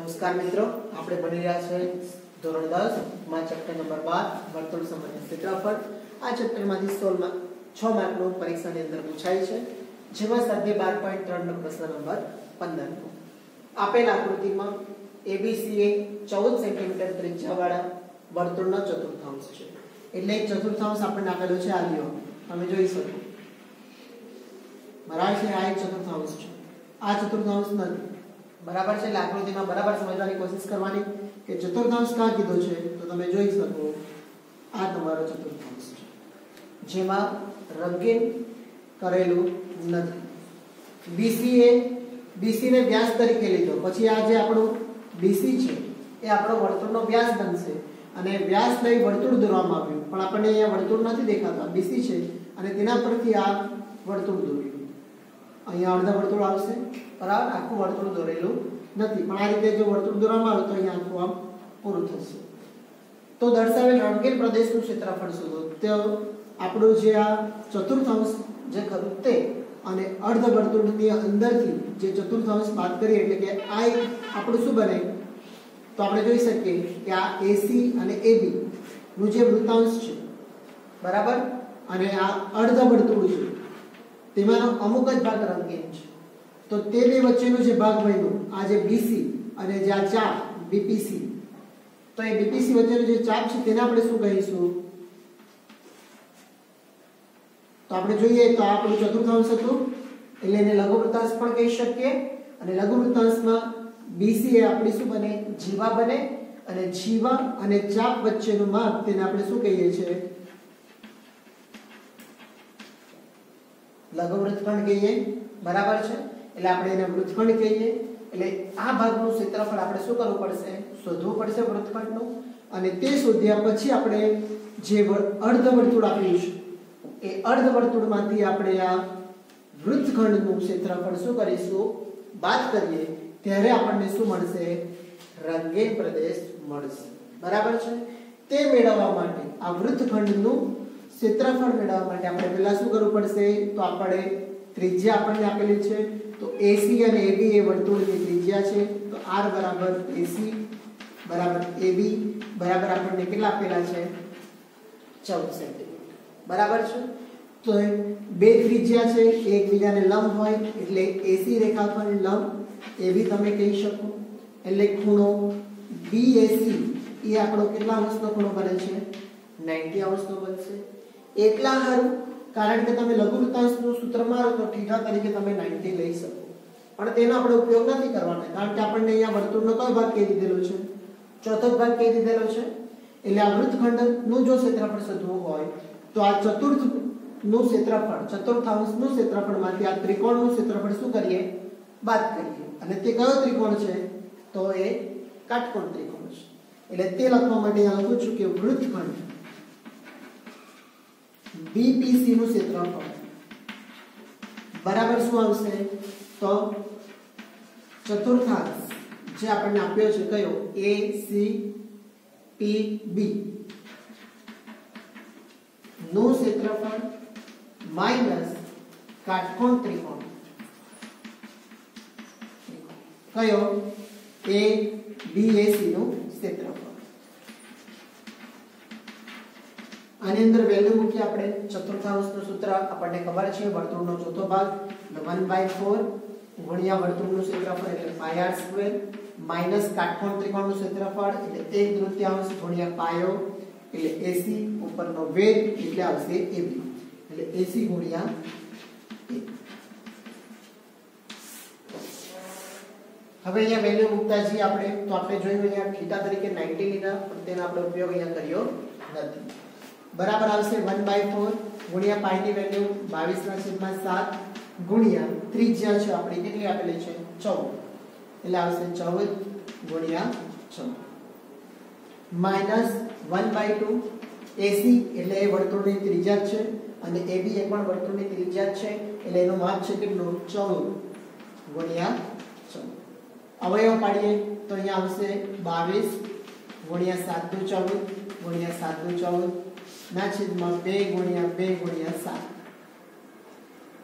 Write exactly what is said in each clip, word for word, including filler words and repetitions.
નમસ્કાર મિત્રો, આપણે ભણી રહ્યા છે ધોરણ દસ માં ચેપ્ટર નંબર બાર વર્તુળ સમન્ય ક્ષેત્રફળ. આ ચેપ્ટરમાંથી સોળ માં છ માર્કનું પરીક્ષાની અંદર પૂછાય છે, જેમાં સ્વાધ્યાય બાર પોઈન્ટ ત્રણ નો પ્રશ્ન નંબર પંદર નો આપેલ આકૃતિમાં એબીસી એ ચૌદ સેન્ટીમીટર ત્રિજ્યાવાળા વર્તુળનો ચતુર્થાંશ છે. એટલે ચતુર્થાંશ આપણને આપેલો છે. આ લ્યો તમે જોઈ શકો બરાબર છે. આ એક ચતુર્થાંશ છે, આ ચતુર્થાંશ નથી. બરાબર છે. એટલે આકૃતિમાં બરાબર સમજવાની કોશિશ કરવાની કે ચતુર્થાંશ ક્યાં કીધો છે. તો તમે જોઈ શકો આ તમારો ચતુર્થાંશ છે, જેમાં રંગીન કરેલું નથી. બીસી એ બીસી ને વ્યાસ તરીકે લીધો, પછી આ જે આપણું બીસી છે એ આપણો વર્તુળનો વ્યાસ બનશે અને વ્યાસ લઈ વર્તુળ દોરવામાં આવ્યું, પણ આપણને અહીંયા વર્તુળ નથી દેખાતા, બીસી છે અને તેના પરથી આ વર્તુળ દોર્યું. અહીંયા અડધા વર્તુળ આવશે, બરાબર. આખું વર્તુળ દોરેલું નથી, પણ આ રીતે જો વર્તુળ દોરવામાં આવે તો અહીંયા આખું આમ પૂરું થશે. તો દર્શાવેલ રંગીન પ્રદેશનું ક્ષેત્રફળ શોધો. તો આપણું જે આ ચતુર્થાંશ જે ખરું તે અને અર્ધ વર્તુળની અંદરથી જે ચતુર્થાંશ બાદ કરીએ એટલે કે આ આપણું શું બને, તો આપણે જોઈ શકીએ કે આ એસી અને એબી નું જે વૃત્તાંશ છે, બરાબર, અને આ અર્ધ વર્તુળ છે તેમાંનો અમુક જ ભાગ રંગીન છે. તો તે બે વચ્ચેનો જે ભાગ બન્યો, આ જે બીસી અને જે આ ચાપ બીપીસી, તો એ બીપીસી વચ્ચેનો જે ચાપ છે તેને આપણે શું કહીશું? તો આપણે જોઈએ તો આ આપણું ચતુર્થાંશ હતું, એટલે એને લઘુ વૃત્તાંશ પણ કહી શકીએ. અને લઘુ વૃત્તાંશમાં બીસી એ આપણી શું બને? જીવા બને. અને જીવા અને ચાપ વચ્ચેનું માપ તેને આપણે શું કહીએ છીએ? લઘુ વૃત્તખંડ કહીએ, બરાબર છે. એટલે આપણે એને વૃત્તખંડ કહીએ. એટલે આ ભાગનું ક્ષેત્રફળ આપણે શું કરવું પડશે? શોધવું પડશે વૃત્તખંડનું. અને તે શોધ્યા પછી આપણે જે અર્ધ વર્તુળ આપ્યું છે એ અર્ધ વર્તુળમાંથી આપણે આ વૃત્તખંડનું ક્ષેત્રફળ શું કરીશું? બાદ કરીએ ત્યારે આપણને શું મળશે? રંગીન પ્રદેશ મળશે, બરાબર છે. તે મેળવવા માટે આ વૃત્તખંડનું ક્ષેત્રફળ મેળવવા માટે આપણે પહેલા શું કરવું પડશે? તો આપણે ત્રિજ્યા આપણને આપેલી છે, તો એસી અને એબી એ વર્તુળની ત્રિજ્યા છે. તો આર બરાબર એસી બરાબર એબી બરાબર આપણને કેટલા આપેલા છે? ચૌદ સેન્ટીમીટર, બરાબર છે. તો બે ત્રિજ્યા છે, એકબીજાને લંબ હોય એટલે એસી રેખાખંડ લંબ એબી તમે કહી શકો. એટલે ખૂણો બીએસી એ આપણો કેટલા અંશનો ખૂણો બને છે? નવ્વદ અંશનો બનશે. એટલા હારું કારણ કે તમે લઘુ વૃત્તાંશનું સૂત્ર મારો તો થીટા તરીકે તમે નવ્વદ લઈ શકો, પણ તેનો આપણે ઉપયોગ નથી કરવાનો, કારણ કે આપણને અહીંયા વર્તુળનો કયો ભાગ કહી દીધેલો છે? ચોથો ભાગ કહી દીધેલો છે. એટલે આ વૃત્તખંડનું જો ક્ષેત્રફળ શોધવું હોય તો આ ચતુર્થ નું ક્ષેત્રફળ, ચતુર્થાંશનું ક્ષેત્રફળમાંથી આ ત્રિકોણનું ક્ષેત્રફળ શું કરીએ? બાદ કરીએ. અને તે કયો ત્રિકોણ છે? તો એ કાટકોણ ત્રિકોણ છે. એટલે તે લખવા માટે અહીંયા લખું છું કે વૃત્તખંડ બીપીસી નું ક્ષેત્રફળ બરાબર શું આવશે? તો ચતુર્થાંશ જે આપણને આપ્યો છે કયો? એ સી પી બી નું ક્ષેત્રફળ માઈનસ કાટકોણ ત્રિકોણ કયો? એ બી એ સી નું ક્ષેત્રફળ. આની અંદર વેલ્યુ મૂકી આપણે. ચતુર્થાંશનું સૂત્ર આપણને ખબર છે, વર્તુળનો ચોથો ભાગ વન બાય ફોર ગુણ્યા વર્તુળનું ક્ષેત્રફળ એટલે પાય આર સ્ક્વેર માઈનસ કાટકોણ ત્રિકોણનું ક્ષેત્રફળ એટલે એક તૃતીયાંશ ગુણ્યા પાયો એટલે એસી ઉપરનો વેગ એટલે આવશે એબી એટલે એસી ગુણ્યા એ. હવે અહીંયા વેલ્યુ મૂકતા છીએ આપણે, તો આપણે જોયું અહીંયા થીટા તરીકે નવ્વદ લીધા, પણ તેનો આપણે ઉપયોગ અહીંયા કર્યો નથી. બરાબર આવશે વન બાય ફોર ગુણ્યા પાઈની વેલ્યુ બાવીસ ના છેદમાં સાત ગુણ્યા ત્રિજ્યા છે આપણી કેટલી આપેલી છે? ચૌદ. એટલે આવશે ચૌદ ગુણ્યા ચૌદ minus one by two AC એટલે એ વર્તુળની ત્રિજ્યા છે અને એબી એ પણ વર્તુળની ત્રિજ્યા છે, એટલે એનું માપ છે કેટલું? ચૌદ ગુણ્યા ચૌદ. અવયવ પાડીએ તો અહીંયા આવશે બાવીસ ગુણ્યા સાત દુ ચૌદ ગુણ્યા સાત દુ ચૌદ ના છેદમાં બે ગુણ્યા બે ગુણ્યા સાત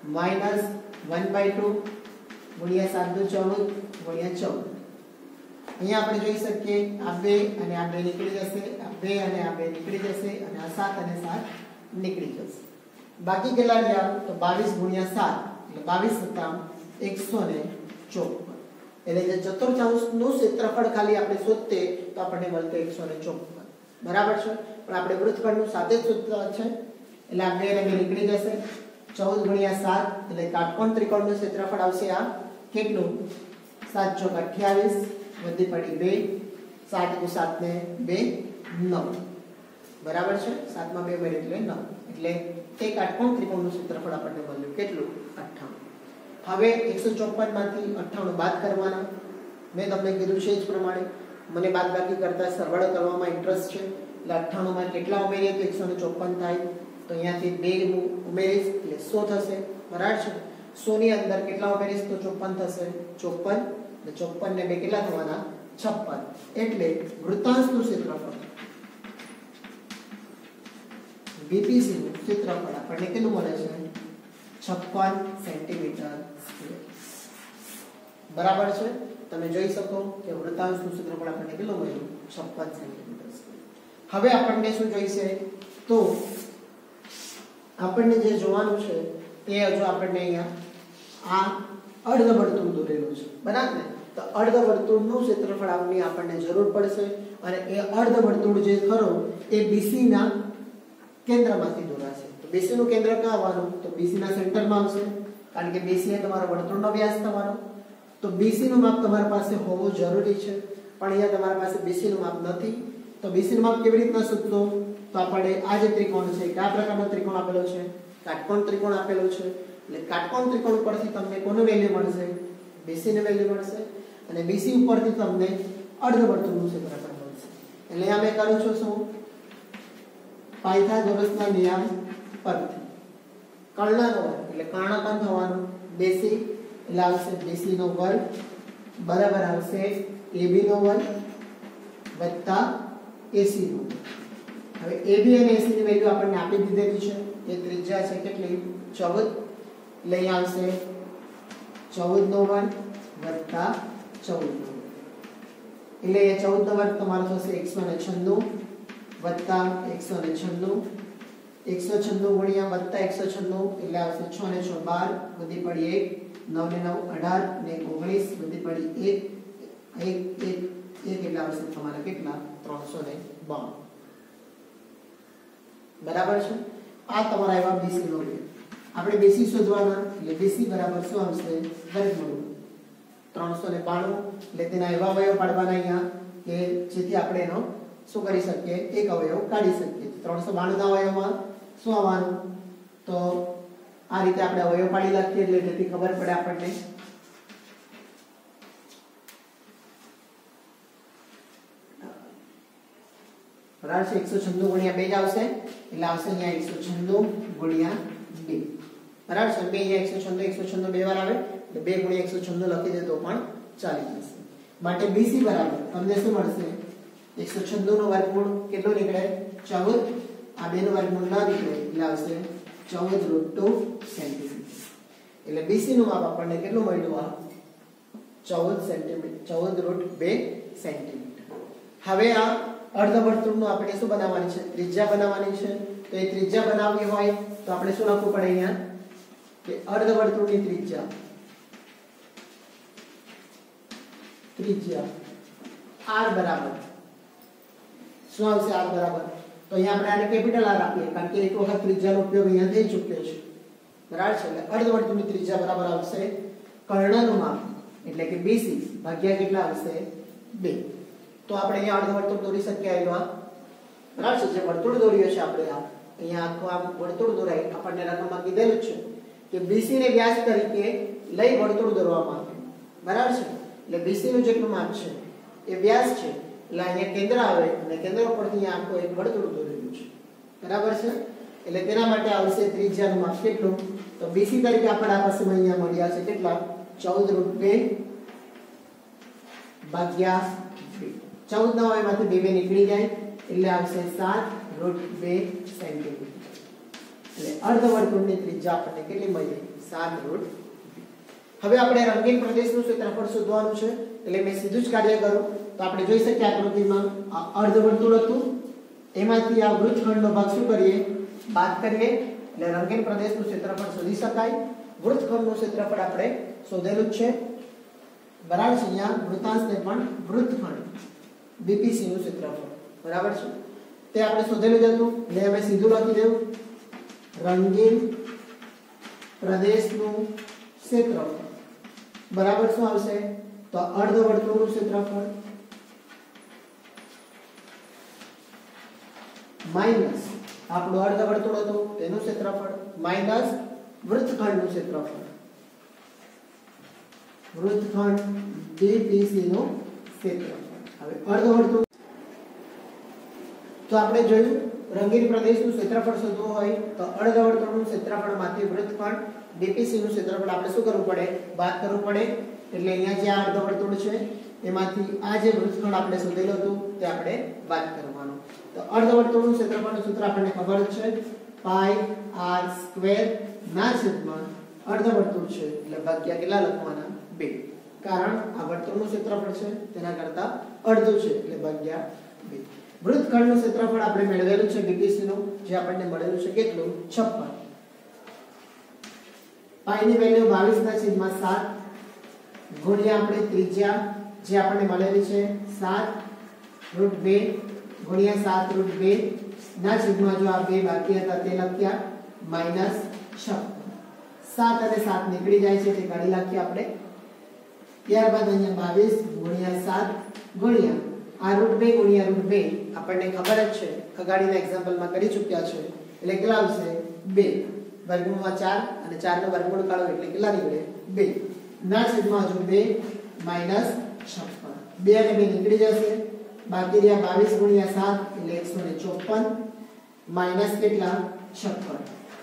માઈનસ વન બાય ટુ ગુણ્યા સાત દુ ચૌદ ગુણ્યા ચૌદ અહીંયા આપણે જોઈ શકીએ આ બે અને આ બે નીકળી જશે, આ બે અને આ બે નીકળી જશે અને આ સાત અને સાત નીકળી જશે. બાકી કેટલા રહ્યા? તો બાવીસ ગુણ્યા સાત એટલે બાવીસ સત્તામ એકસો ચોપન. એટલે જે ચતુર્થાંશનું ક્ષેત્રફળ ખાલી આપણે શોધતે તો આપણને મળતે એકસો ચોપન. બરાબર છે. પણ આપણે વૃત્તખંડનું સાથે જ સૂત્ર છે એટલે આ બે અને બે નીકળી જશે. ચૌદ ગુણ્યા સાત એટલે કાટકોણ ત્રિકોણનું ક્ષેત્રફળ આવશે આ કેટલું? સાત ચોક અઠ્યાવીસ વધી પડી બે, સાત એકુ સાત ને બે નવ. બરાબર છે. સાત માં બે મળે એટલે નવ. એટલે તે કાટકોણ ત્રિકોણનું ક્ષેત્રફળ આપણને મળ્યું કેટલું? અઠ્ઠાણું. હવે એકસો ચોપન માંથી અઠ્ઠાણું બાદ કરવાના. મેં તમને કીધું છે જ પ્રમાણે મને બાદબાકી કરતા સરવાળો કરવામાં ઇન્ટરેસ્ટ છે એટલે અઠ્ઠાણું માં કેટલા ઉમેરીએ તો એકસો ચોપન થાય. તો અહીંયાથી બે ઉમેરીશ એટલે સો થશે. બરાબર છે. સો ની અંદર કેટલા ઉમેરીશ તો ચોપન થશે. ચોપન એટલે ચોપન ને બે કેટલા થવાના? છપ્પન. એટલે વૃત્તાંશનું ક્ષેત્રફળ બીપીસી નું ક્ષેત્રફળ આપણને કેટલું મળે છે? છપ્પન સેન્ટીમીટર સ્ક્વેર. બરાબર છે. તમે જોઈ શકો કે વૃત્તાંશનું ક્ષેત્રફળ આપણને કેટલું મળ્યું? છપ્પન સેન્ટીમીટર સ્ક્વેર. હવે આપણને શું જોઈશે? તો આપણને જે જોવાનું છે તે હજુ આપણને અહીંયા આ અર્ધવર્તુળ દોરેલું છે. બરાબર ને? તો અર્ધવર્તુળનું ક્ષેત્રફળ આવવાની આપણને જરૂર પડશે અને એ અર્ધવર્તુળ જે ખરો એ બીસી ના કેન્દ્રમાંથી દોરાશે. તો બીસી નું કેન્દ્ર ક્યાં આવવાનું? તો બીસી ના સેન્ટરમાં આવશે કારણ કે બીસી એ તમારો વર્તુળનો વ્યાસ થવાનો. તો બીસી નું માપ તમારી પાસે હોવું જરૂરી છે પણ અહીંયા તમારી પાસે બીસી નું માપ નથી. તો બીસી નું માપ કેવી રીતના શોધશો? તો આપણે આ જે ત્રિકોણ છે કયા પ્રકારનો ત્રિકોણ આપેલો છે? કાટકોણ ત્રિકોણ આપેલો છે. એટલે કાટકોણ ત્રિકોણ ઉપરથી તમને કોનું વેલ્યુ મળશે? બીસી ની વેલ્યુ મળશે અને બીસી ઉપરથી તમને અર્ધવર્તુળનું ક્ષેત્રફળ મળશે. એટલે અહીંયા મેં કરું છું શું? પાયથાગોરસના નિયમ પરથી કર્ણનો વર્ગ એટલે કર્ણકન થવાનું બેસી એટલે આવશે બેસી નો વર્ગ બરાબર આવશે એબી નો વર્ગ વત્તા એસી નો વર્ગ. હવે એબી અને એસી ની વેલ્યુ આપણને આપી દીધેલી છે. એ ત્રિજ્યા છે કેટલી? ચૌદ. એટલે અહીં આવશે ચૌદ નો વર્ગ વત્તા ચૌદ નો વર્ગ. એટલે એ ચૌદ નો વર્ગ તમારો થશે એકસો છન્નું વત્તા એકસો છન્નું. એકસો છન્નું ગુણ્યા વત્તા એકસો છન્નું એટલે આવશે છ ને છ બાર વધી પડી એક, નવ ને નવ અઢાર ને ઓગણીસ વધી પડી એક, એક એક એક એટલે આવશે તમારા કેટલા? ત્રણસો ને બાણું. બરાબર છે. આ તમારા એવા બીસી નો છે. આપણે બીસી શોધવાના એટલે બીસી બરાબર શું આવશે? વર્ગમૂળ ત્રણસો ને બાણું. એટલે તેના એવા અવયવ પાડવાના અહીંયા કે જેથી આપણે એનો શું કરી શકીએ? એક અવયવ કાઢી શકીએ. ત્રણસો બાણું ના અવયવમાં શું આવવાનું? તો આ રીતે આપણે અવયવ પાડી નાખીએ એટલે જેથી ખબર પડે આપણને. બરાબર છે. એકસો છન્નું ગુણ્યા બે જ આવશે એટલે આવશે અહીંયા એકસો છન્નું ગુણ્યા બે. બરાબર છે. બે અહીંયા એકસો છન્નું એકસો છન્નું બે વાર આવે એટલે બે ગુણ્યા એકસો છન્નું લખી દે તો પણ ચાલી જશે. માટે બીસી બરાબર તમને શું મળશે? એકસો છન્નું નો વર્ગમૂળ કેટલો નીકળે? ચૌદ. આ બે નો વર્ગમૂળ ના નીકળે એટલે આવશે ચૌદ રૂટ ટુ સેન્ટીમીટર. એટલે બીસી નું માપ આપણને કેટલું મળ્યું? આ ચૌદ સેન્ટીમીટર ચૌદ રૂટ બે સેન્ટીમીટર. હવે આ અર્ધવર્તુળનું આપણે શું બનાવવાની છે? ત્રિજ્યા બનાવવાની છે. તો એ ત્રિજ્યા બનાવવી હોય તો આપણે શું લખવું પડે અહીંયા? કે અર્ધવર્તુળની ત્રિજ્યા ત્રિજ્યા r બરાબર શું આવશે? r બરાબર તો અહીંયા આપણે આને કેપિટલ r આપીએ કારણ કે એક વખત ત્રિજ્યાનો ઉપયોગ અહીંયા થઈ ચૂક્યો છે. બરાબર છે. એટલે અર્ધવર્તુળની ત્રિજ્યા બરાબર આવશે કર્ણનું માપ એટલે કે બીસી ભાગ્યા કેટલા આવશે? બે. તો આપણે અહીંયા અર્ધવર્તુળ દોરી શકીએ. એમાં બરાબર છે. જે વર્તુળ દોર્યો છે આપણે આ અહીંયા આખું આમ વર્તુળ દોરાય આપણને રકમમાં કીધેલું છે કે બીસી ને વ્યાસ તરીકે લઈ વર્તુળ દોરવામાં આવે. બરાબર છે. એટલે બીસી નું જેટલું માપ છે એ વ્યાસ છે એટલે અહીંયા કેન્દ્ર આવે અને કેન્દ્ર ઉપરથી આખો એક વર્તુળ દોરેલું છે. બરાબર છે. એટલે તેના માટે આવશે ત્રિજ્યાનું માપ કેટલું? તો બીસી તરીકે આપણા પાસે અહીંયા મળ્યા છે કેટલા? ચૌદ રૂટ બે ભાગ્યા બે. ચૌદ ના હોય માંથી બે બે નીકળી જાય એટલે આવશે સાત રૂટ બે સેન્ટીમીટર. એટલે અર્ધવર્તુળની ત્રિજ્યા આપણને કેટલી મળી? સાત રૂટ. હવે આપણે રંગીન પ્રદેશનું ક્ષેત્રફળ શોધવાનું છે એટલે મેં સીધું જ કાર્ય કર્યું તો આપણે જોઈ શકીએ આકૃતિમાં આ અર્ધવર્તુળ હતું એમાંથી આ વૃત્તખંડનો ભાગ શું કરીએ બાદ કરીએ એટલે રંગીન પ્રદેશનું ક્ષેત્રફળ શોધી શકાય વૃત્તખંડનું ક્ષેત્રફળ આપણે શોધેલું જ છે બરાબર છે અહીંયા વૃત્તાંશને પણ વૃત્તખંડ બીપીસી નું ક્ષેત્રફળ બરાબર છે તે આપણે શોધેલું જ હતું એટલે હવે સીધું લખી દેવું રંગીન પ્રદેશનું ક્ષેત્રફળ બરાબર શું આવશે તો અર્ધવર્તુળનું ક્ષેત્રફળ માઈનસ આપણું અર્ધવર્તુળ હતું તેનું ક્ષેત્રફળ માઈનસ વૃત્તખંડનું ક્ષેત્રફળ વૃત્તખંડ બીપીસી નું ક્ષેત્રફળ હવે અર્ધવર્તુળ તો આપણે જોયું રંગીન પ્રદેશનું ક્ષેત્રફળ શોધવું હોય તો અર્ધવર્તુળનું ક્ષેત્રફળમાંથી વૃત્તખંડ બીપીસી નું ક્ષેત્રફળ આપણે શું કરવું પડે બાદ કરવું પડે એટલે અહીંયા જે આ અર્ધવર્તુળ છે એમાંથી આ જે વૃત્તખંડ આપણે શોધેલું હતું તે આપણે બાદ કરવાનું તો અર્ધવર્તુળનું ક્ષેત્રફળનું સૂત્ર આપણને ખબર જ છે પાઈ આર સ્ક્વેર ના છેદમાં અર્ધવર્તુળ છે એટલે ભાગ્યા કેટલા લખવાના બે કારણ આ વર્તુળનું ક્ષેત્રફળ છે તેના કરતા અડધું છે એટલે ભાગ્યા બે વૃત્તખંડનું ક્ષેત્રફળ આપણે મેળવેલું છે બીપીસી નું જે આપણને મળેલું છે કેટલું છપ્પન પાઈ ની વેલ્યુ બાવીસ ના છેદમાં સાત ગુણ્યા આપણે ત્રિજ્યા જે આપણને મળેલી છે સાત રૂટ બે ગુણ્યા સાત રૂટ બે ના છેદમાં જો આ બે બાકી હતા તે લખ્યા માઈનસ છપ્પન સાત અને સાત નીકળી જાય છે તે કાઢી નાખીએ આપણે ત્યારબાદ અહીંયા બાવીસ ગુણ્યા સાત ગુણ્યા આ રૂટ બે ગુણ્યા રૂટ બે આપણને ખબર જ છે અગાડીના એક્ઝામ્પલમાં કરી ચૂક્યા છે એટલે કેટલા આવશે બે વર્ગમૂળમાં ચાર અને ચાર નો વર્ગમૂળ કાઢો એટલે કેટલા નીકળે બે ના છેદમાં જો બે માઈનસ છપ્પન બે અને બે નીકળી જશે બાકી રહ્યા બાવીસ ગુણ્યા સાત એટલે એકસો ચોપન માઈનસ કેટલા છપ્પન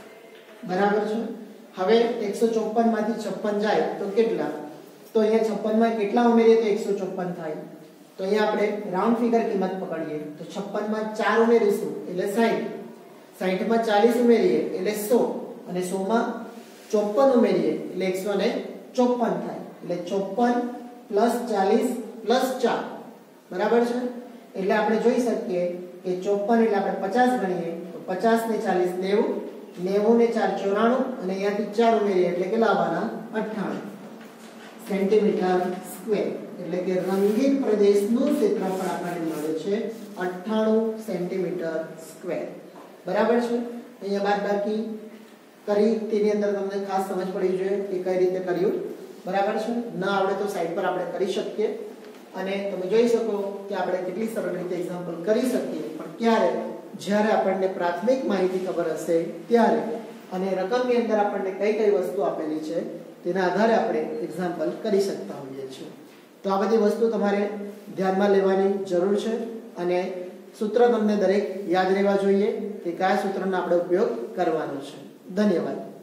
બરાબર છે હવે એકસો ચોપન માંથી છપ્પન જાય તો કેટલા તો અહીંયા છપ્પન માં કેટલા ઉમેરીએ તો એકસો ચોપન થાય તો અહીંયા આપણે રાઉન્ડ ફિગર કિંમત પકડીએ તો છપ્પન માં ચાર ઉમેરીશું એટલે સાઠ સાઠ માં ચાલીસ ઉમેરીએ એટલે સો અને સો માં ચોપન ઉમેરીએ એટલે એકસો ચોપન થાય એટલે ચોપન પ્લસ ચાલીસ પ્લસ ચાર બરાબર છે એટલે આપણે જોઈ શકીએ કે ચોપન એટલે આપણે પચાસ ગણીએ તો પચાસ ને ચાલીસ નેવું નેવું ને ચાર ચોરાણું અને અહીંયાથી ચાર ઉમેરીએ એટલે કેટલા આવવાના અઠ્ઠાણું સેન્ટીમીટર સ્ક્વેર એટલે કે રંગીન પ્રદેશનું ક્ષેત્રફળ આપણને મળે છે અઠ્ઠાણું સેન્ટીમીટર સ્ક્વેર બરાબર છે અહીંયા બાદબાકી કરી તેની અંદર તમને ખાસ સમજ પડી જોઈએ કે કઈ રીતે કર્યું બરાબર છે ના આવડે તો સાઈડ પર આપણે કરી શકીએ અને તમે જોઈ શકો કે આપણે કેટલી સરળ રીતે એક્ઝામ્પલ કરી શકીએ પણ ક્યારે જ્યારે આપણને પ્રાથમિક માહિતી ખબર હશે ત્યારે અને રકમની અંદર આપણને કઈ કઈ વસ્તુ આપેલી છે તેના આધારે આપણે એક્ઝામ્પલ કરી શકતા હોઈએ છીએ તો આ બધી વસ્તુ તમારે ધ્યાનમાં લેવાની જરૂર છે અને સૂત્ર તમને દરેક યાદ રહેવા જોઈએ કે કયા સૂત્રનો આપણે ઉપયોગ કરવાનો છે ધન્યવાદ